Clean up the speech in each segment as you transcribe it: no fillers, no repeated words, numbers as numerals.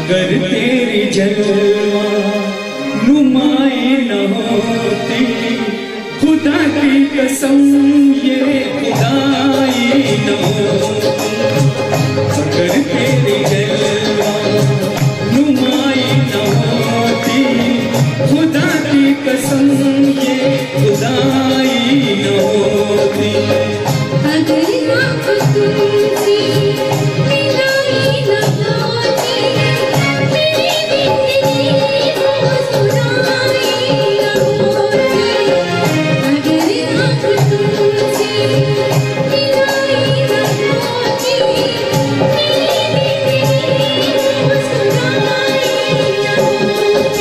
अगर तेरी जलवा नुमाई न होती, खुदा की कसम ये खुदाई न होती। अगर तेरी जलवा नुमाई न होती, खुदा की कसम ये खुदाई न होती। अगर आप तुमसे मिलाई न होती, मेरी जिंदगी वो सुनाई न होती। अगर आप तुमसे मिलाई न होती, मेरी जिंदगी वो सुनाई न होती।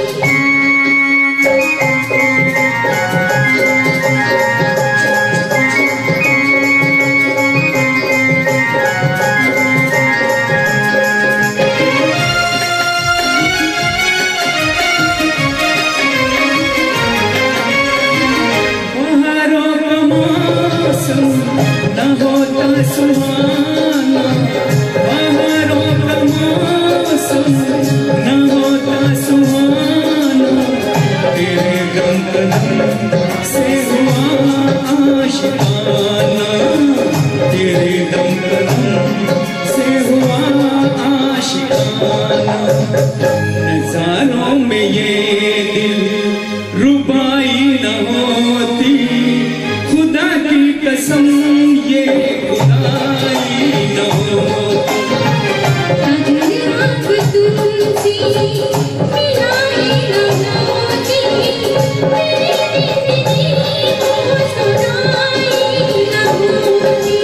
न होता सुहाना, बहारों का मौसम न होता सुहाना, तेरे गम कदम से हुआ आशिकाना, तेरे गम कदम से हुआ आशिकाना। नजारों में ये दिल रुबाई न होती, खुदा की कसम ये खुदाई न होती। अगर आप तुमसे मिलाई न होती, मेरी जिंदगी वो सुनाई न होती।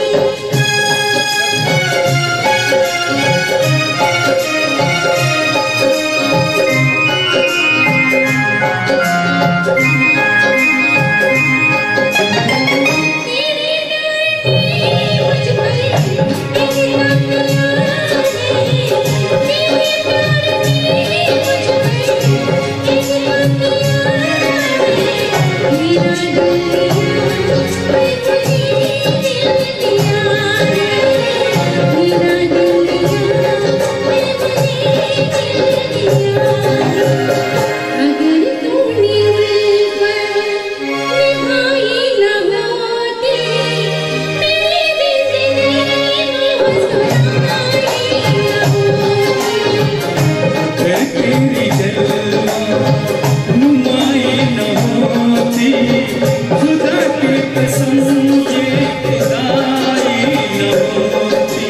तेरी जलवा नुमाई न होती, खुदा की कसम ये खुदाई न होती।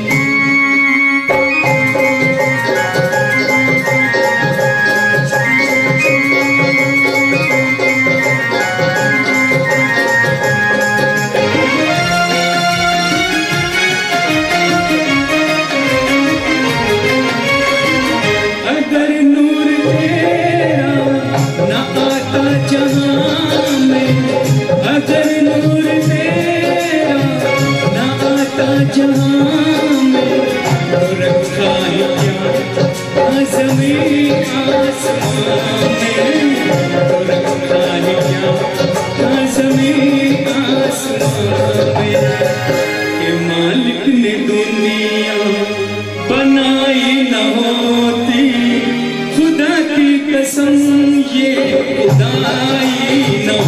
अगर नूर तेरा न आता जहां में, अगर नूर तेरा न आता जहां में, तो रखा है क्या ज़मीन आसमां में, तो रखा है क्या ज़मीन आसमां में। कि मालिक ने दुनिया बनाई न होती, खुदा की कसम ये खुदाई न